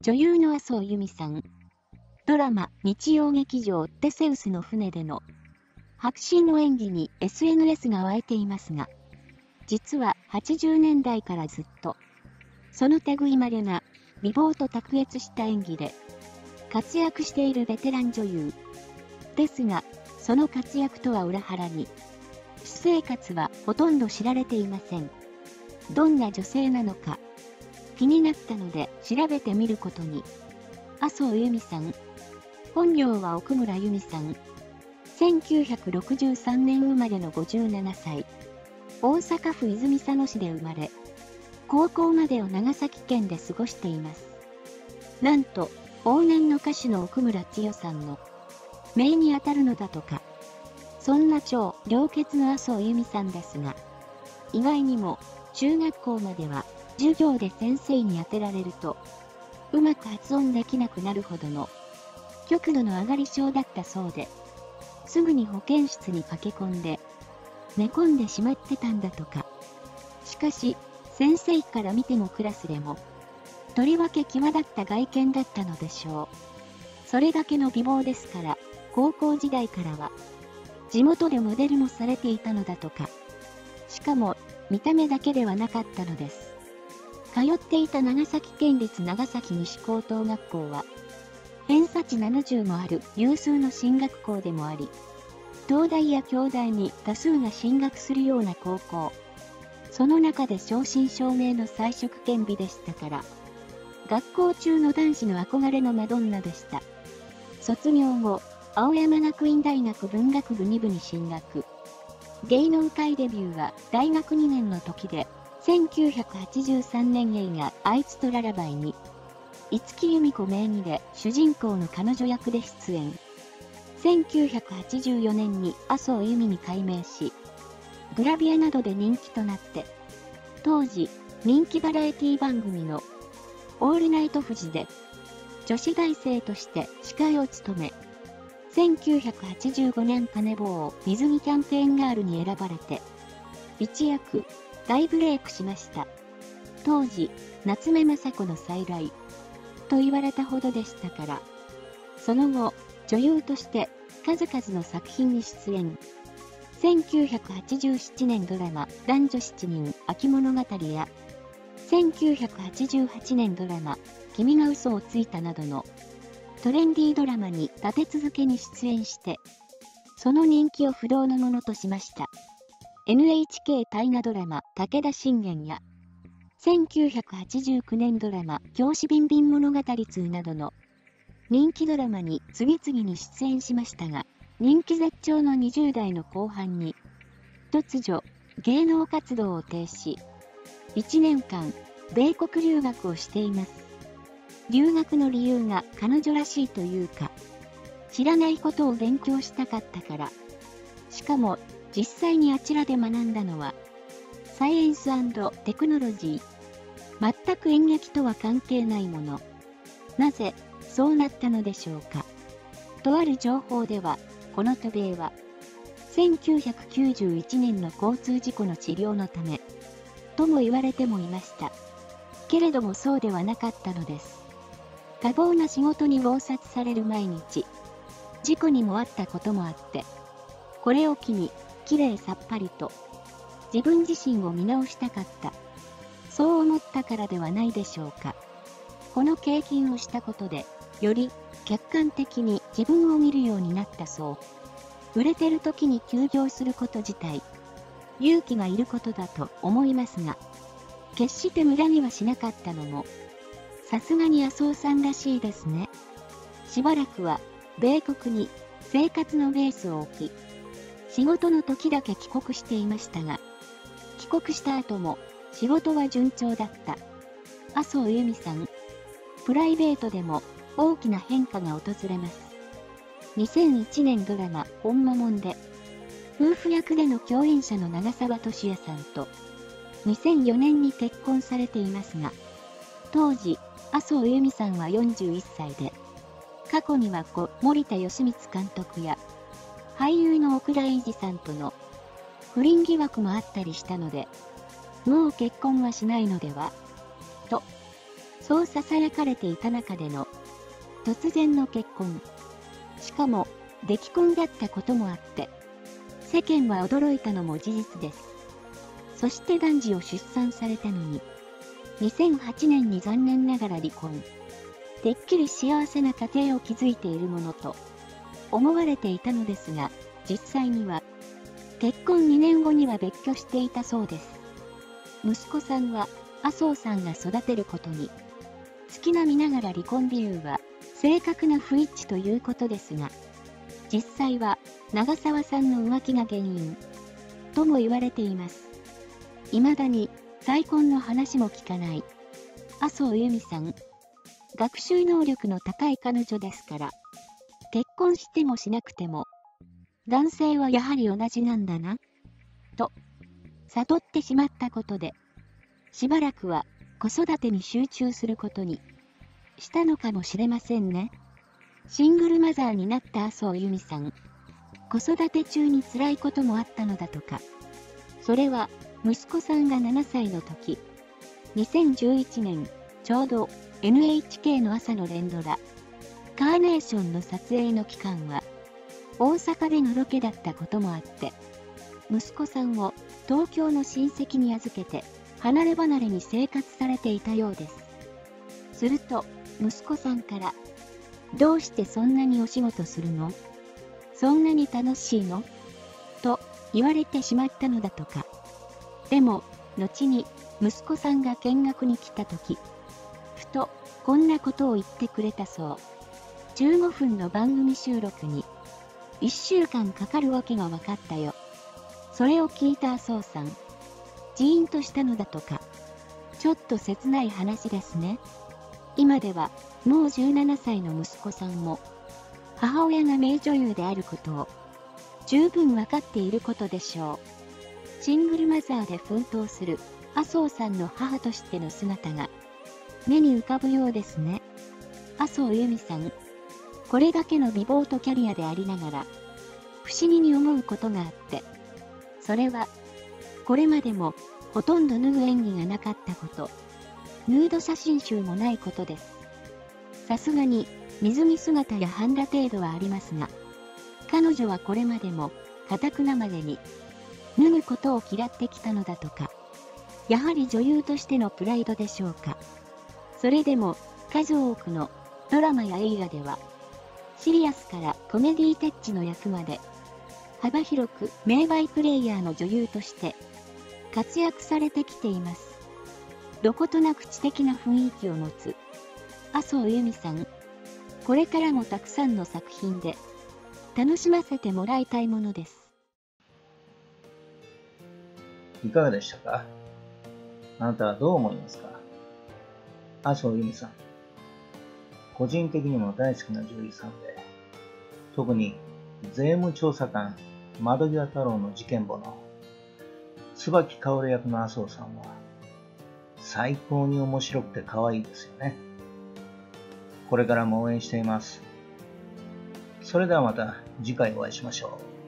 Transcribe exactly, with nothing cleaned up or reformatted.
女優の麻生由美さん。ドラマ、日曜劇場テセウスの船での迫真の演技に エスエヌエス が湧いていますが、実ははちじゅうねんだいからずっと、その類まれな美貌と卓越した演技で活躍しているベテラン女優。ですが、その活躍とは裏腹に、私生活はほとんど知られていません。どんな女性なのか、気になったので調べてみることに。麻生由美さん。本名は奥村由美さん。せんきゅうひゃくろくじゅうさんねん生まれのごじゅうななさい。大阪府泉佐野市で生まれ、高校までを長崎県で過ごしています。なんと、往年の歌手の奥村千代さんの姪にあたるのだとか。そんな超良血の麻生由美さんですが、意外にも中学校までは授業で先生に当てられると、うまく発音できなくなるほどの極度の上がり症だったそうで、すぐに保健室に駆け込んで、寝込んでしまってたんだとか。しかし、先生から見てもクラスでも、とりわけ際立った外見だったのでしょう。それだけの美貌ですから、高校時代からは、地元でモデルもされていたのだとか。しかも、見た目だけではなかったのです。通っていた長崎県立長崎西高等学校は、偏差値ななじゅうもある有数の進学校でもあり、東大や京大に多数が進学するような高校。その中で正真正銘の才色兼備でしたから、学校中の男子の憧れのマドンナでした。卒業後、青山学院大学文学部に部に進学。芸能界デビューは大学にねんの時で、せんきゅうひゃくはちじゅうさんねん映画あいつとララバイに、五木由美子名義で主人公の彼女役で出演。せんきゅうひゃくはちじゅうよねんに麻生由美に改名し、グラビアなどで人気となって、当時人気バラエティ番組のオールナイトフジで女子大生として司会を務め、せんきゅうひゃくはちじゅうごねんカネボウ水着キャンペーンガールに選ばれて、一躍大ブレイクしました。当時、夏目雅子の再来と言われたほどでしたから、その後、女優として数々の作品に出演。せんきゅうひゃくはちじゅうななねんドラマ男女しちにん秋物語や、せんきゅうひゃくはちじゅうはちねんドラマ君が嘘をついたなどのトレンディードラマに立て続けに出演して、その人気を不動のものとしました。エヌエイチケー 大河ドラマ武田信玄や、せんきゅうひゃくはちじゅうきゅうねんドラマ教師ビンビン物語ツーなどの人気ドラマに次々に出演しましたが、人気絶頂のにじゅうだいの後半に、突如、芸能活動を停止。いちねんかん、米国留学をしています。留学の理由が彼女らしいというか、知らないことを勉強したかったから。しかも、実際にあちらで学んだのは、サイエンス&テクノロジー。全く演劇とは関係ないもの。なぜ、そうなったのでしょうか。とある情報では、この渡米は、せんきゅうひゃくきゅうじゅういちねんの交通事故の治療のため、とも言われてもいました。けれどもそうではなかったのです。多忙な仕事に忙殺される毎日。事故にもあったこともあって、これを機に、きれいさっぱりと、自分自身を見直したかった。そう思ったからではないでしょうか。この経験をしたことで、より客観的に自分を見るようになったそう。売れてる時に休業すること自体、勇気がいることだと思いますが、決して無駄にはしなかったのも、さすがに麻生さんらしいですね。しばらくは、米国に生活のベースを置き、仕事の時だけ帰国していましたが、帰国した後も仕事は順調だった。麻生由美さん。プライベートでも大きな変化が訪れます。にせんいちねんドラマほんまもんで、夫婦役での共演者の長澤俊也さんと、にせんよねんに結婚されていますが、当時、麻生由美さんはよんじゅういっさいで、過去には故森田義満監督や、俳優の奥田瑛二さんとの不倫疑惑もあったりしたので、もう結婚はしないのではとそう囁かれていた中での突然の結婚。しかも、出来婚だったこともあって、世間は驚いたのも事実です。そして男児を出産されたのに、にせんはちねんに残念ながら離婚。てっきり幸せな家庭を築いているものと思われていたのですが、実際には、結婚にねんごには別居していたそうです。息子さんは、麻生さんが育てることに、月並みながら離婚理由は、正確な不一致ということですが、実際は、長澤さんの浮気が原因、とも言われています。未だに、再婚の話も聞かない、麻生由美さん。学習能力の高い彼女ですから、結婚してもしなくても、男性はやはり同じなんだな、と、悟ってしまったことで、しばらくは子育てに集中することにしたのかもしれませんね。シングルマザーになった麻生由美さん。子育て中に辛いこともあったのだとか。それは、息子さんがななさいの時、にせんじゅういちねん、ちょうど エヌエイチケー の朝の連ドラ、カーネーションの撮影の期間は、大阪でのロケだったこともあって、息子さんを東京の親戚に預けて、離れ離れに生活されていたようです。すると、息子さんから、どうしてそんなにお仕事するの？そんなに楽しいの？と言われてしまったのだとか。でも、後に息子さんが見学に来たとき、ふとこんなことを言ってくれたそう。じゅうごふんの番組収録に、いっしゅうかんかかるわけが分かったよ。それを聞いた麻生さん、ジーンとしたのだとか。ちょっと切ない話ですね。今では、もうじゅうななさいの息子さんも、母親が名女優であることを、十分わかっていることでしょう。シングルマザーで奮闘する麻生さんの母としての姿が、目に浮かぶようですね。麻生由美さん、これだけの美貌とキャリアでありながら、不思議に思うことがあって、それは、これまでも、ほとんど脱ぐ演技がなかったこと、ヌード写真集もないことです。さすがに、水着姿や半裸程度はありますが、彼女はこれまでも、固くなまでに、脱ぐことを嫌ってきたのだとか。やはり女優としてのプライドでしょうか。それでも、数多くのドラマや映画では、シリアスからコメディタッチの役まで、幅広く名バイプレイヤーの女優として、活躍されてきています。どことなく知的な雰囲気を持つ麻生由美さん。これからもたくさんの作品で楽しませてもらいたいものです。 いかがでしたか？あなたはどう思いますか？麻生由美さん。個人的にも大好きな女優さんで、特に税務調査官窓際太郎の事件簿の椿薫役の麻生さんは最高に面白くて可愛いですよね。これからも応援しています。それではまた次回お会いしましょう。